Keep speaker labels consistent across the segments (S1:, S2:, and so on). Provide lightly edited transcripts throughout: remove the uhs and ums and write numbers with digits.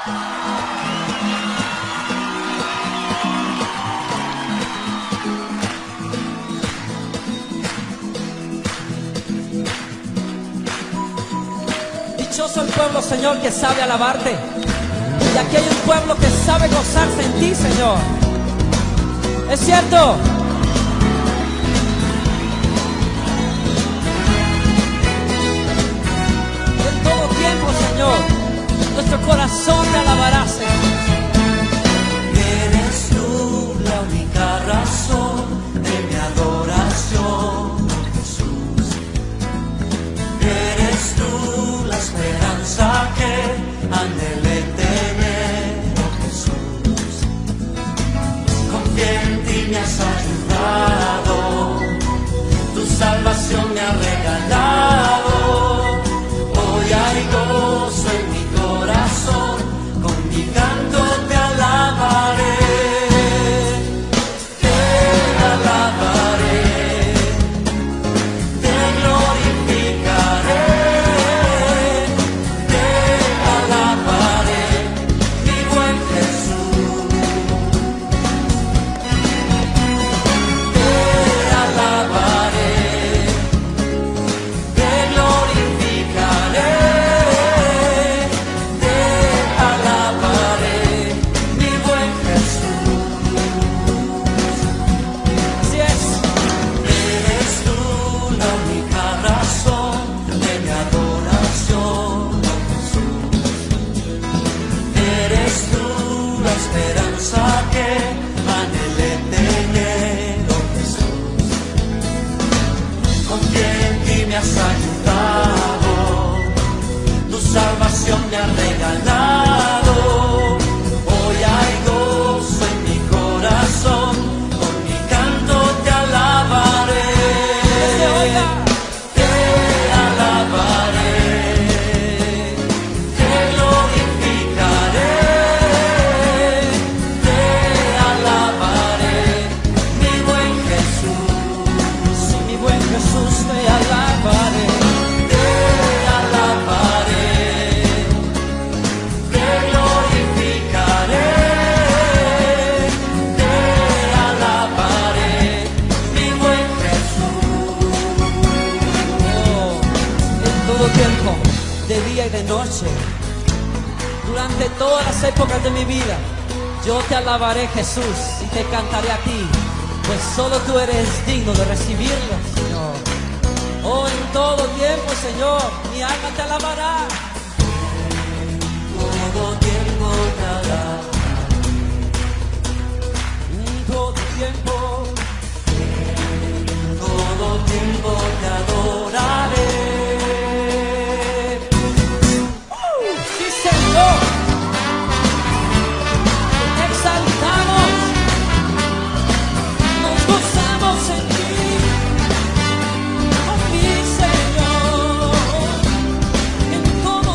S1: Dichoso el pueblo, Señor, que sabe alabarte. Y aquí hay un pueblo que sabe gozarse en ti, Señor. Es cierto. En todo tiempo, Señor, nuestro corazón te alabará, Señor.
S2: Eres tú la única razón de mi adoración, Jesús. Eres tú la esperanza que anhelé tener, oh Jesús. Confío en ti, me has ayudado, tu salvación me ha regalado. Hoy hay gozo en mi corazón, con mi canto te alabaré. Te alabaré, te glorificaré. Te alabaré, mi buen Jesús. Te alabaré, te glorificaré. Te alabaré, mi buen Jesús.
S1: Así es.
S2: Eres tú la única razón de mi adoración, oh Jesús. Eres tú la esperanza que anhelé tener, oh Jesús. Confío en ti, me has ayudado, tu salvación me ha regalado. Hoy hay gozo en mi corazón, con mi canto te alabaré.
S1: Que se oiga.
S2: Te alabaré, te glorificaré. Te alabaré, mi buen Jesús.
S1: Sí, mi buen Jesús, te alabaré.
S2: Te alabaré, te glorificaré. Te alabaré, mi buen Jesús.
S1: Oh, en todo tiempo, de día y de noche, durante todas las épocas de mi vida, yo te alabaré, Jesús, y te cantaré a ti, pues solo tú eres digno de recibirlo, Señor. Oh, en todo tiempo, Señor, mi alma te alabará.
S2: Todo tiempo te alabaré.
S1: En todo tiempo,
S2: Todo tiempo te adoraré.
S1: sí, Señor. Te exaltamos, nos gozamos en ti, oh mi Señor. En todo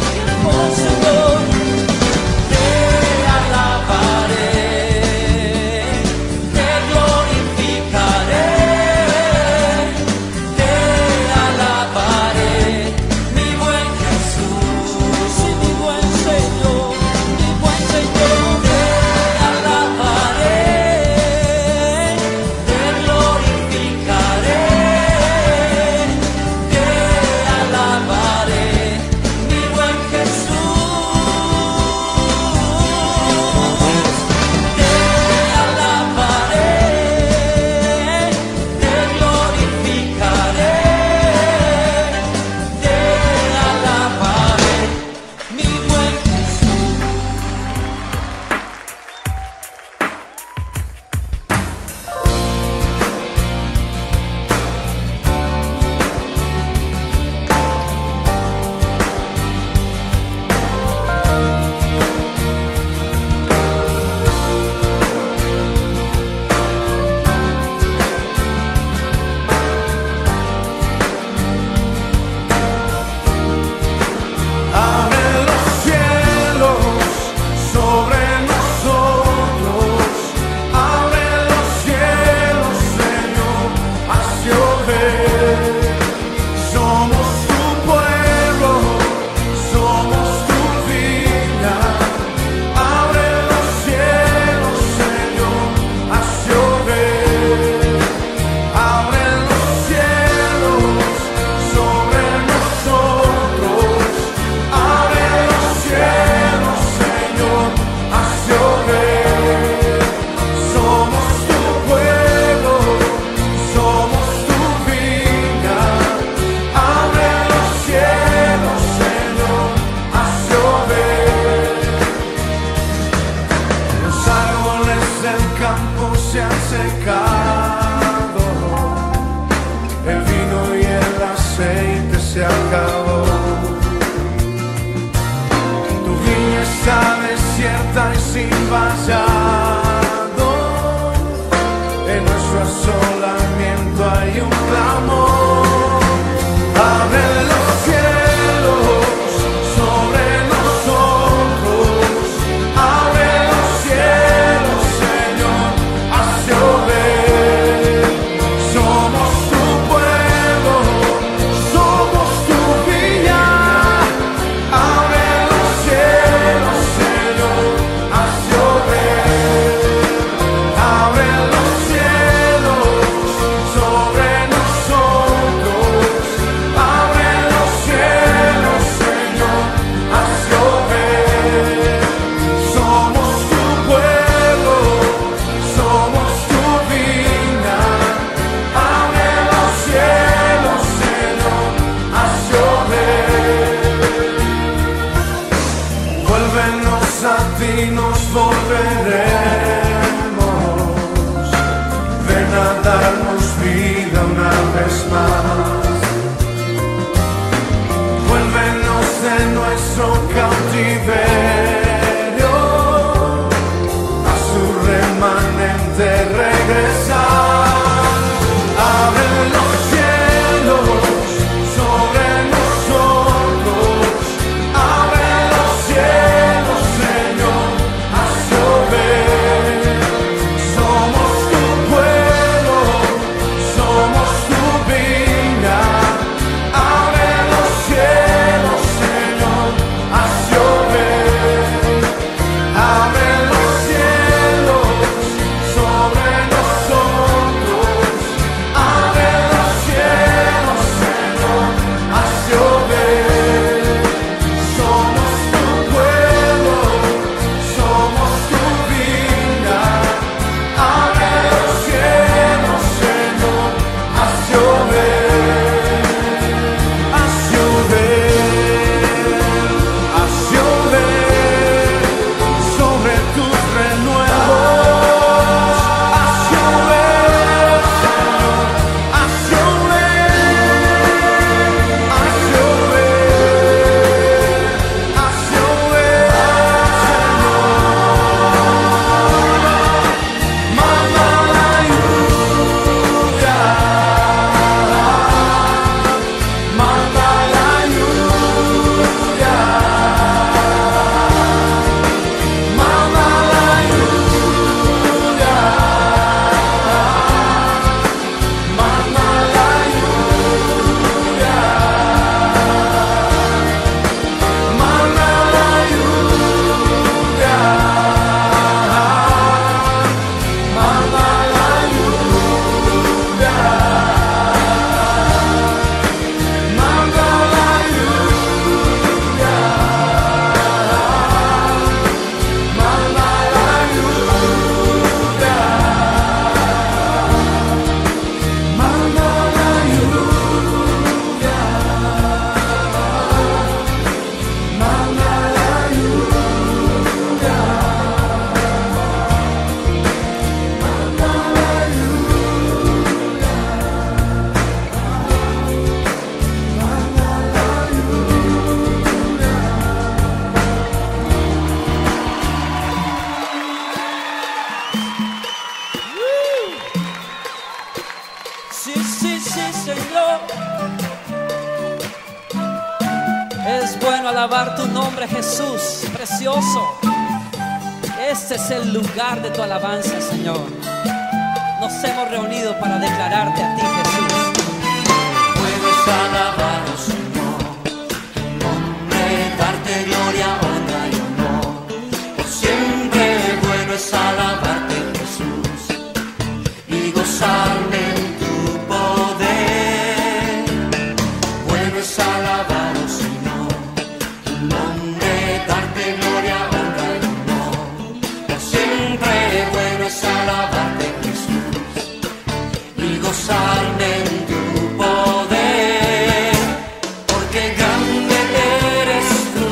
S3: fallado. En nuestro asolamiento hay un clamor. Abre los cielos sobre nosotros. Abre los cielos, Señor, haz llover. Somos tu pueblo, somos tu viña. Abre los cielos, Señor, haz llover. Abre los cielos sobre nosotros. Abre los cielos, Señor, haz llover. Somos tu pueblo, somos tu viña. Abre los cielos, Señor, haz llover. Vuélvenos a ti, nos volveremos. Ven a darnos vida una vez más. Vuélvenos de nuestro cautiverio, a su remanente regresar. Abre los cielos sobre nosotros. Abre los cielos, Señor, haz llover. Somos tu pueblo, somos tu viña. Abre los cielos, Señor, haz llover. Abre los cielos sobre nosotros. Abre los cielos, Señor, haz llover. Somos tu pueblo, somos tu viña. Abre los cielos, Señor, haz llover. Haz llover, haz llover sobre tus renuevos. Haz llover, Señor, haz llover. Haz llover, haz llover, Señor. Manda la lluvia, manda la lluvia, manda la lluvia, manda la lluvia, manda la lluvia, manda la lluvia, manda la lluvia, manda la lluvia, manda la lluvia, manda la lluvia, manda la
S1: Sí, sí, sí, Señor. Es bueno alabar tu nombre, Jesús, precioso. Este es el lugar de tu alabanza, Señor. Nos hemos reunido para declararte a ti, Jesús.
S2: Puedes alabar, oh Señor, tu nombre, darte gloria, honra y honor. Por siempre bueno es alabarte, Jesús, y gozarme en tu poder. Bueno es alabar, oh Señor, tu nombre, darte gloria, honra y honor. Por siempre bueno es alabarte, Jesús, y gozarme en tu poder, porque grande eres tú,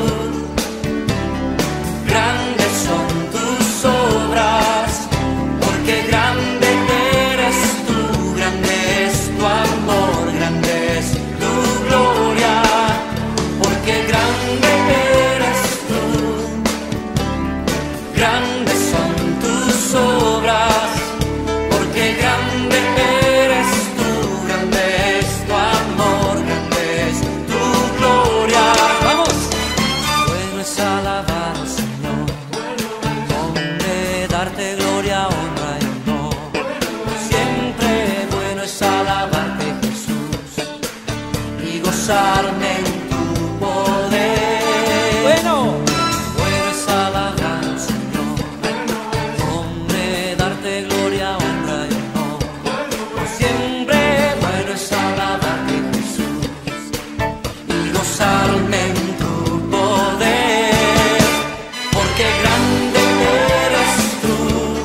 S2: grandes son tus obras, porque grande eres tú, grande es tu amor, grande es tu gloria, porque grande eres tú, grandes son darte gloria, honra y honor. Siempre bueno es alabarte, Jesús, y gozarme en tu poder.
S1: Bueno,
S2: Bueno es alabar al Señor, hombre, darte gloria, honra y honor. Siempre bueno es alabarte, Jesús, y gozarme en tu poder. Porque grande eres tú,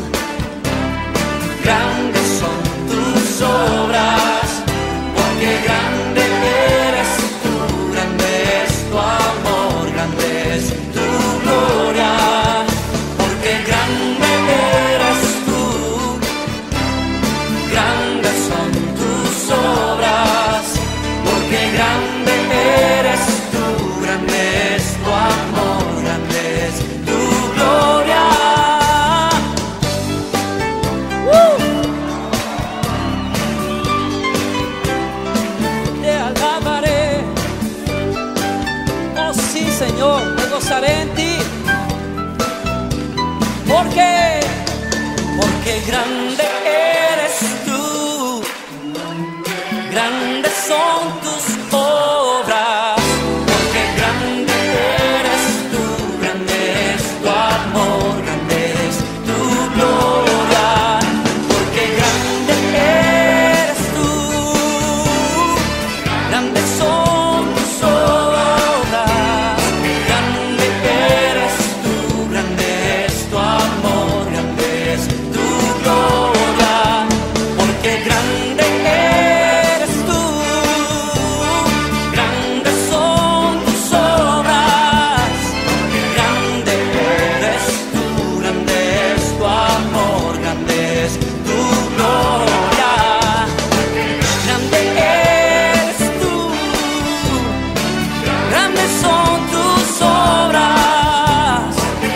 S2: grandes son tus obras. Porque grande eres tú, grande es tu amor, grande es tu gloria. Porque grande eres tú, grandes son tus obras. Porque grande eres tú, grande es tu amor, grande es tu gloria.
S1: te alabaré. Oh sí, Señor, me gozaré en ti. Porque
S2: Porque grande eres tú, grandes son tus obras. Porque grande eres tú, grande es tu amor, grande es tu gloria. Porque grande eres tú, grandes son tus obras. Grande eres tú, grande es tu amor, grande es tu gloria. Porque grande eres tú, grandes son tus obras. Grande eres tú, grande es tu amor, grande es tu gloria. Grande eres tú, grandes son tus obras.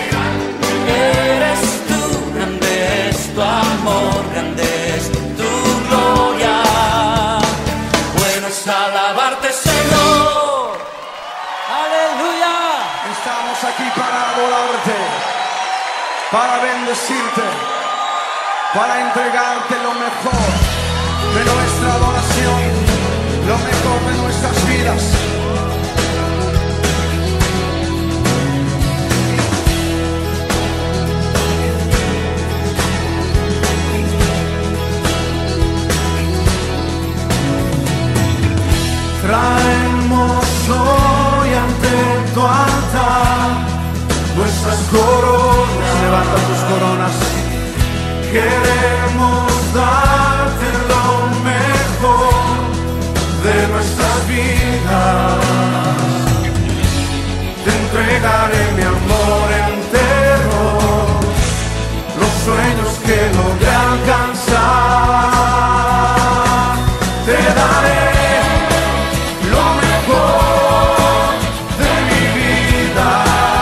S2: Eres tú, grande es tu amor, grande es tu gloria. Bueno es alabarte, Señor.
S1: aleluya.
S4: Estamos aquí para adorarte, para bendecirte, para entregarte lo mejor de nuestra adoración, lo mejor de nuestras vidas.
S3: Traemos hoy ante tu altar nuestras coronas. Levanta tus coronas. Queremos darte lo mejor de nuestras vidas. Te entregaré mi amor entero, los sueños que logré alcanzar. Te daré lo mejor de mi vida.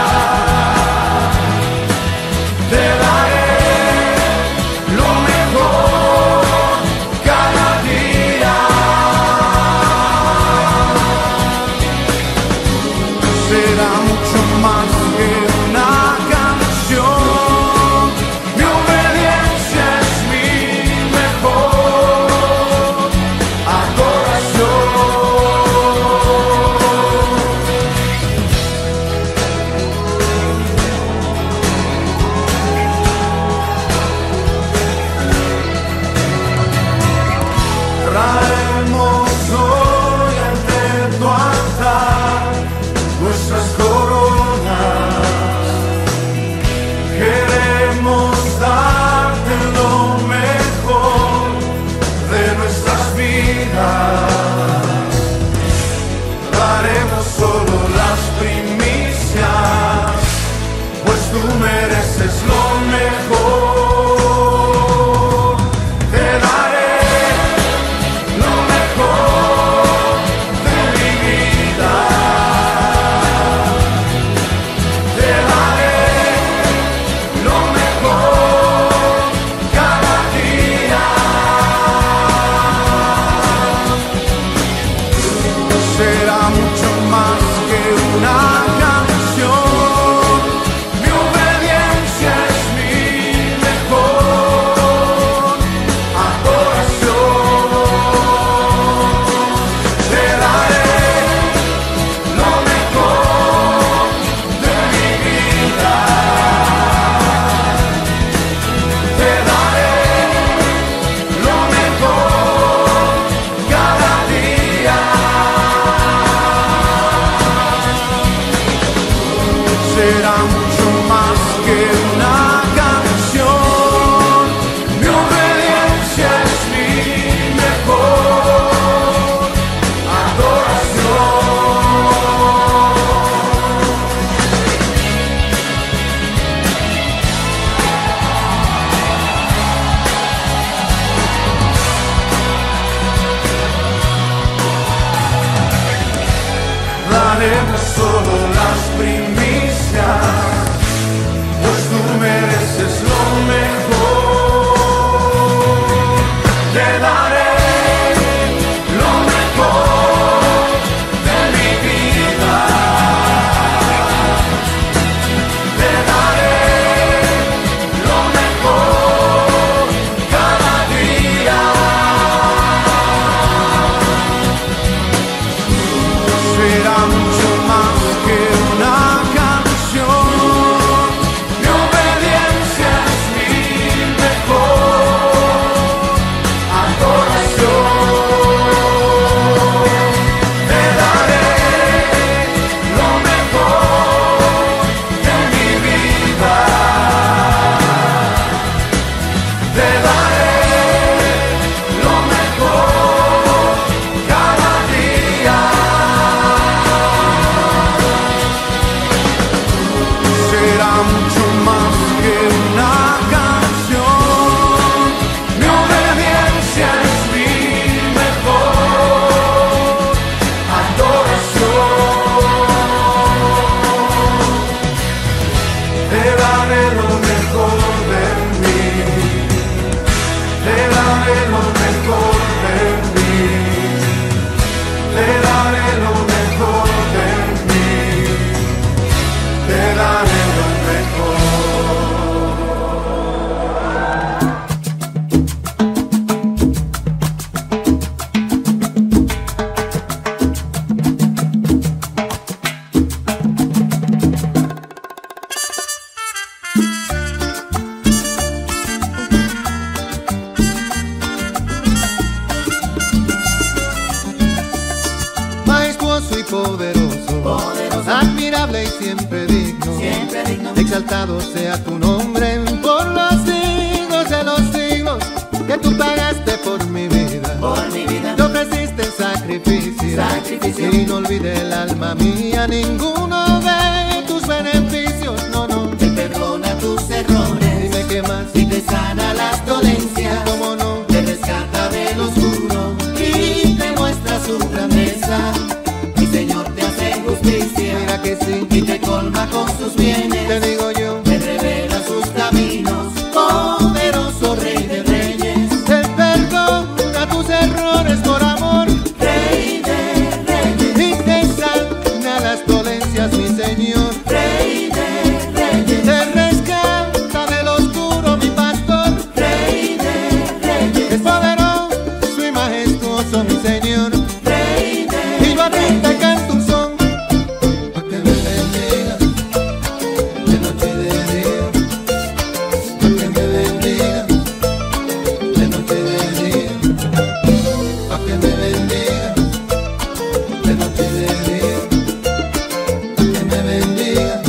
S3: Te daré lo mejor cada día. Será mucho más
S5: admirable y siempre digno. Exaltado sea tu nombre por los siglos de los siglos, que tú pagaste por mi vida. Te ofreciste en sacrificio, y no olvide el alma mía ninguno de tus beneficios. No, no.
S2: Te perdona tus errores.
S5: Dime qué más.
S2: Y te sana las dolencias.
S5: ¿Cómo no?
S2: Te rescata del oscuro y te muestra su grandeza. Mi Señor te hace justicia.
S5: Mira que sí.
S2: Y te colma con sus bienes.
S5: Te digo yo.
S2: Te revela sus caminos. Poderoso Rey de Reyes.
S5: Te perdona tus errores por amor.
S2: Rey de Reyes.
S5: Y te sana las dolencias, mi Señor.
S2: Rey de Reyes.
S5: Te rescata del oscuro, mi pastor.
S2: Rey de Reyes.
S5: Es poderoso y majestuoso, mi Señor.
S2: Rey de
S5: Y yo a ti te canto un son, pa' que me bendiga de noche y de día, pa' que me bendiga de noche y de día, pa' que me bendiga de noche y de día, pa' que me bendiga.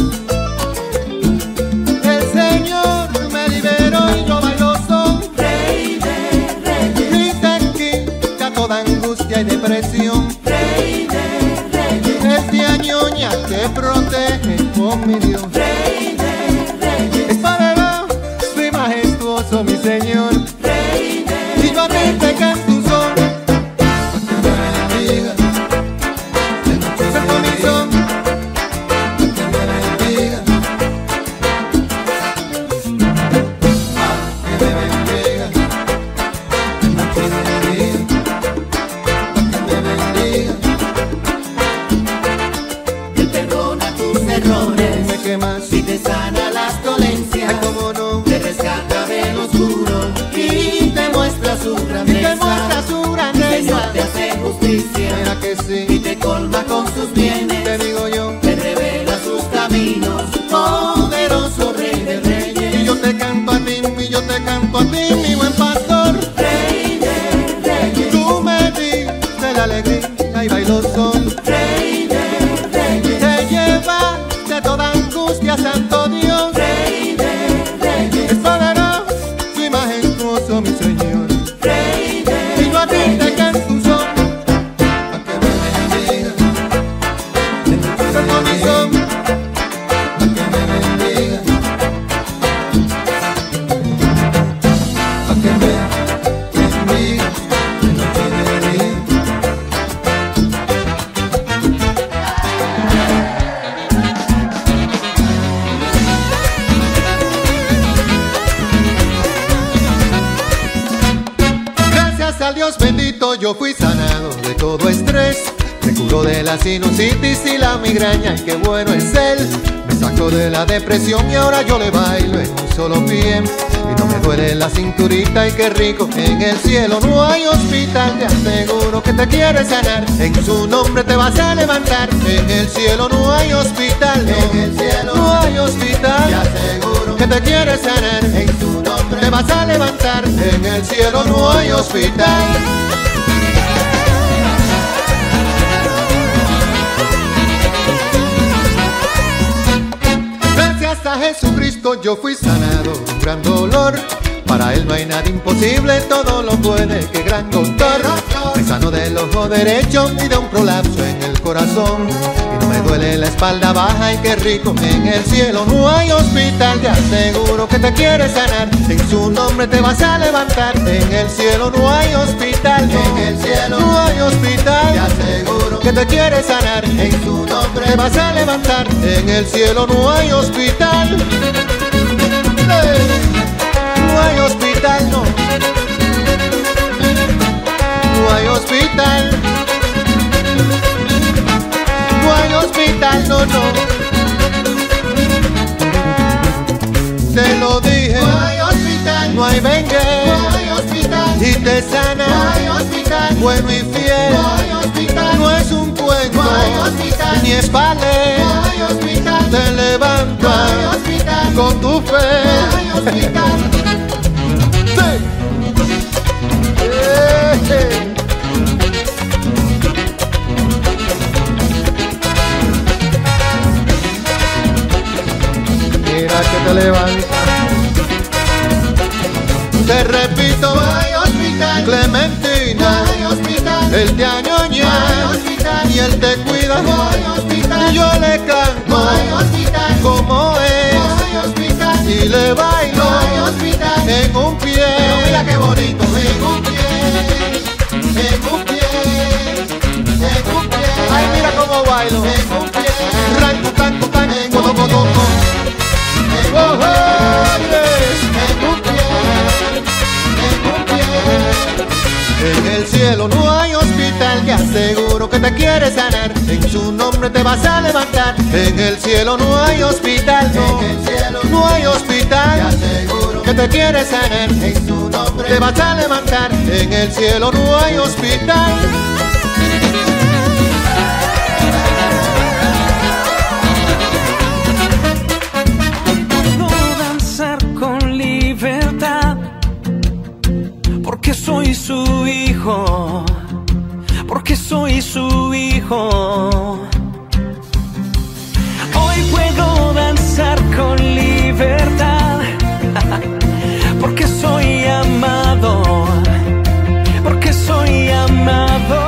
S5: El Señor me liberó y yo bailo son.
S2: Rey de Reyes.
S5: Y te quita toda angustia y depresión.
S2: Rey de Reyes.
S5: Es de añoña que protege, oh mi Dios.
S2: Rey de Reyes.
S5: Es poderoso y majestuoso, mi Señor.
S2: Rey de
S5: Y yo a ti te canto un son, pa' que me bendiga de noche y de mi son, pa' que me bendiga, pa' que me bendiga de noche y de día, pa' que me bendiga.
S2: Él perdona tus errores.
S5: Dime qué más.
S2: Y te sana las dolencias.
S5: Ay, cómo no.
S2: Te rescata del oscuro y te muestra su
S5: Y
S2: grandeza.
S5: te muestra su
S2: Señor
S5: grandeza.
S2: te hace justicia.
S5: Mira que
S2: Y
S5: sí.
S2: te colma con sus bienes.
S5: Te digo yo.
S2: Te revela sus caminos. Poderoso Rey de
S5: Y
S2: Reyes.
S5: yo te canto a ti, y yo te canto a ti, mi buen pastor.
S2: Rey de Reyes.
S5: Tú me diste la alegría y bailo son.
S2: Rey de Reyes.
S5: Te lleva de toda angustia, santo Dios.
S2: Rey de Reyes.
S5: Es poderoso y majestuoso, mi Señor.
S2: Rey de
S5: Y yo a ti te canto un son, pa' que me bendiga de noche y de mi son, pa' que me bendiga, pa' que me bendiga de noche y de día. Gracias al Dios bendito yo fui sanado de todo estrés. Me curó de la sinusitis y la migraña, y qué bueno es Él. Me sacó de la depresión y ahora yo le bailo en un solo pie. Y no me duele la cinturita, y qué rico. En el cielo no hay hospital, te aseguro que te quiere sanar. En su nombre te vas a levantar. En el cielo no hay hospital, en el cielo no hay hospital, te aseguro que te quiere sanar. En su nombre te vas a levantar. En el cielo no hay hospital. Gracias a Jesucristo yo fui sanado de un gran dolor. Para Él no hay nada imposible, todo lo puede, qué gran doctor. Me sanó del ojo derecho y de un prolapso en el corazón. Y no me duele la espalda baja, y qué rico. En el cielo no hay hospital, te aseguro que te quiere sanar. En su nombre te vas a levantar. En el cielo no hay hospital, en el cielo no hay hospital, te aseguro que te quiere sanar. En su nombre te vas a levantar. En el cielo no hay hospital. No hay hospital, no. No hay hospital. No hay hospital, no, no. Te lo dije. No hay hospital. No hay vengue. No hay hospital. Y te sana. No hay hospital. Bueno y fiel. No hay hospital. No es un cuento. No hay hospital. Ni es vale. No hay hospital. Te levanta. No hay hospital. Con tu fe. No hay hospital. se levanta. Te repito, no hay hospital, Clementina, no hay hospital, él te añoña, no hay hospital, y él te cuida, no hay hospital, y yo le canto, no hay hospital, como es, no hay hospital, y le bailo, no hay hospital, en un pie, pero mira qué bonito, en un pie, en un pie, en un pie, ay mira cómo bailo, en un pie, ranco, tanco, tanco, codo, codo, codo, en un pie, en un pie. En el cielo no hay hospital, te aseguro que te quiere sanar. En su nombre te vas a levantar. En el cielo no hay hospital, no. En el cielo no hay hospital, te aseguro que te quiere sanar. En su nombre te vas a levantar. En el cielo no hay hospital.
S2: Puedo danzar con libertad, porque soy su hijo, porque soy su hijo. Hoy puedo danzar con libertad, porque soy amado, porque soy amado.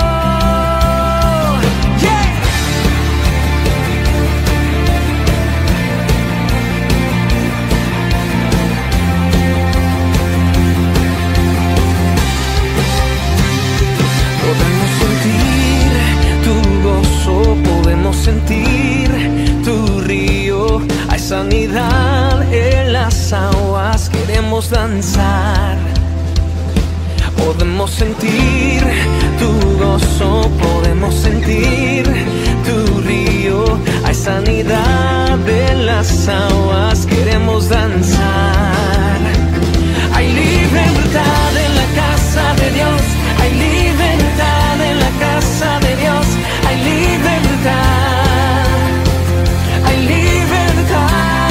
S2: Podemos sentir tu río, hay sanidad en las aguas, queremos danzar. Podemos sentir tu gozo, podemos sentir tu río, hay sanidad en las aguas, queremos danzar. Hay libertad en la casa de Dios, hay libertad en la casa de Dios, hay libertad, hay libertad,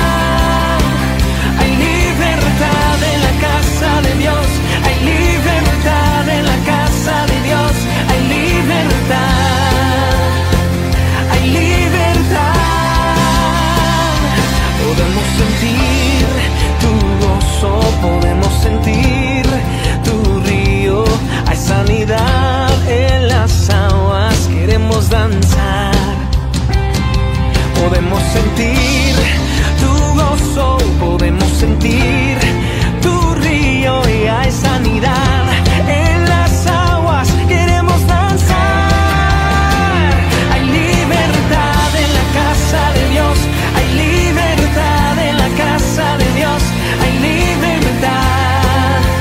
S2: hay libertad en la casa de Dios, hay libertad en la casa de Dios, hay libertad, hay libertad. Podemos sentir tu gozo, podemos sentir tu río, hay sanidad en las aguas, queremos danzar. Podemos sentir tu gozo, podemos sentir tu río y hay sanidad en las aguas, queremos danzar. Hay libertad en la casa de Dios, hay libertad en la casa de Dios, hay libertad.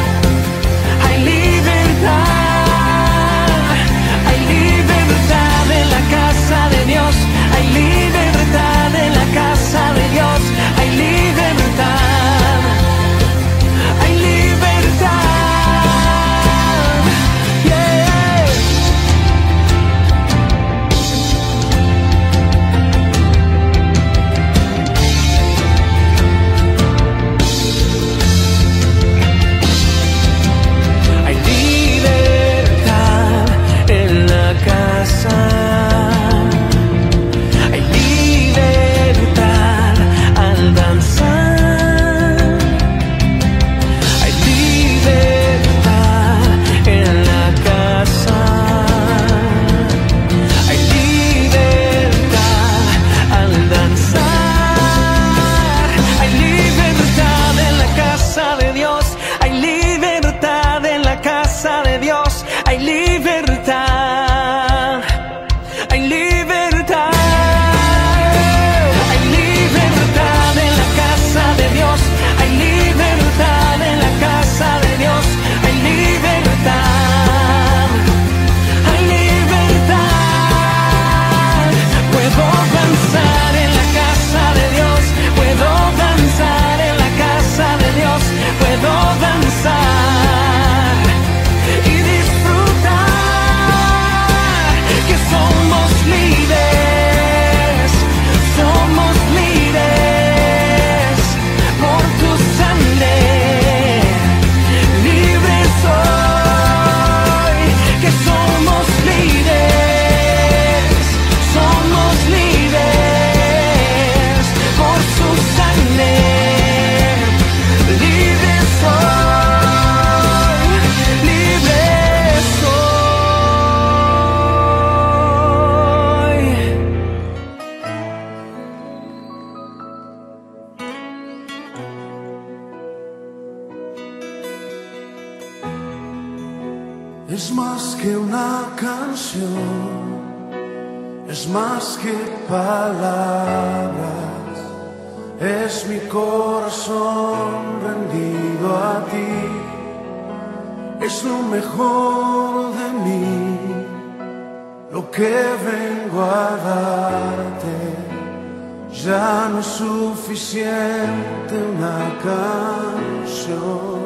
S4: Es más que una canción, es más que palabras, es mi corazón rendido a ti, es lo mejor de mí, lo que vengo a darte. Ya no es suficiente una canción.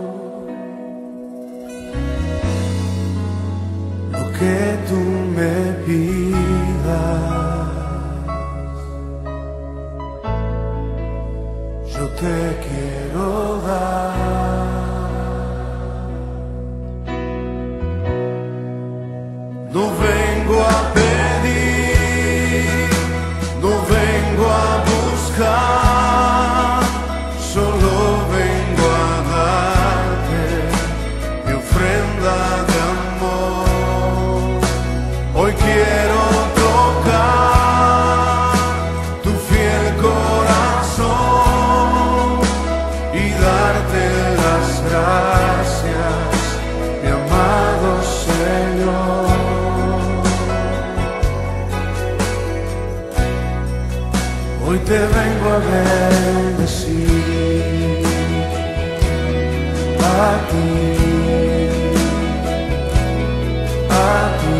S4: Lo que tú me pidas, yo te quiero dar. No vengo a pedir, no vengo a buscar, solo vengo a darte mi ofrenda de amor. Hoy quiero tocar tu fiel corazón y darte las gracias, mi amado Señor. Hoy te vengo a bendecir a ti, a ti.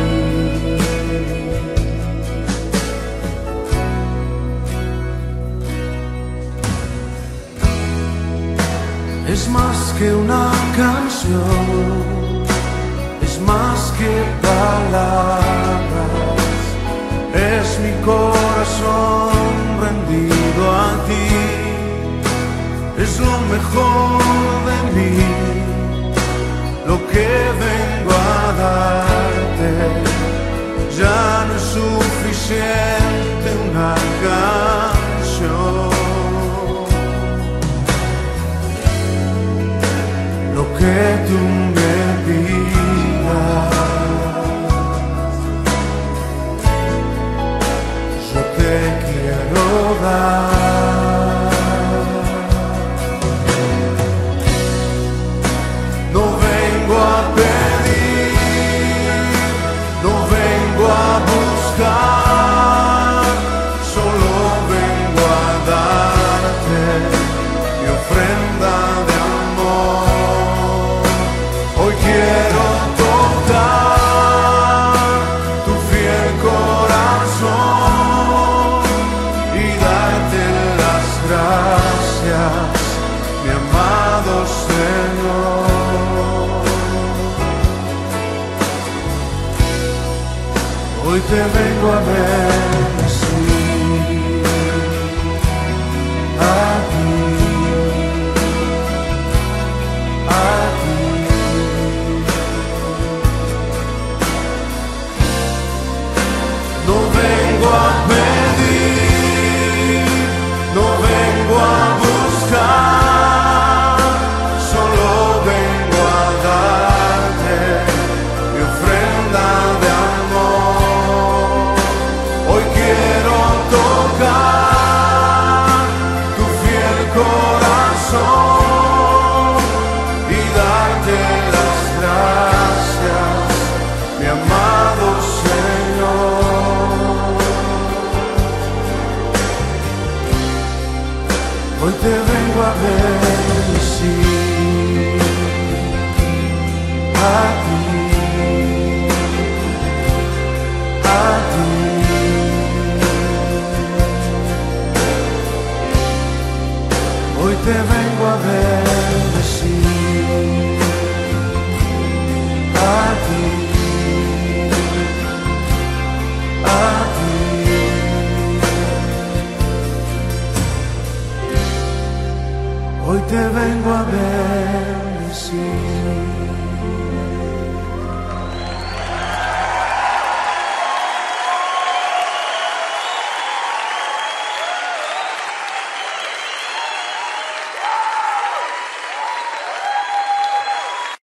S4: Es más que una canción, es más que palabras, es mi corazón rendido a ti, es lo mejor de mí, lo que vengo a darte. Ya no es suficiente una canción. Lo que tú me pidas, yo te quiero dar. No vengo a pedir, no vengo a buscar, solo vengo a darte mi ofrenda de amor. Hoy quiero tocar tu fiel corazón y darte las gracias, mi amado Señor. Hoy te vengo a bendecir a ti, a ti. No vengo a pedir, no vengo a buscar, solo vengo a darte mi ofrenda de amor. Hoy quiero tocar tu fiel corazón y darte las gracias, mi amado Señor. Hoy te vengo a bendecir a ti, a ti. Hoy te vengo a bendecir a ti, a ti. Hoy te vengo a bendecir.